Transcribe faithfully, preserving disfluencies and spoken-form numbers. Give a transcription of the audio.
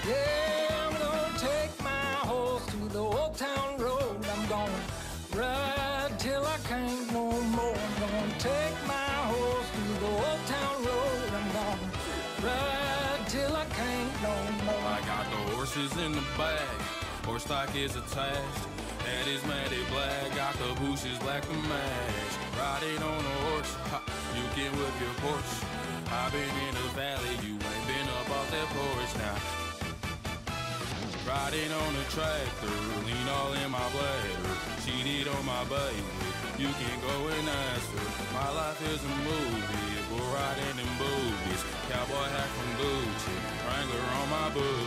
Yeah, I'm gonna take my horse to the old town road. I'm gonna ride till I can't no more. I'm gonna take my horse to the old town road. I'm gonna ride till I can't no more. I got the horses in the bag, horse stock is attached. Head is matted black, got the bushes black to match. Riding on a horse, ha, you can whip your Porsche. I've been in the valley, you ain't been up off that porch now. Riding on a tractor, lean all in my bladder. Cheated on my baby, you can go and ask her. My life is a movie, we're riding in boobies. Cowboy hat from Gucci, Wrangler on my boots.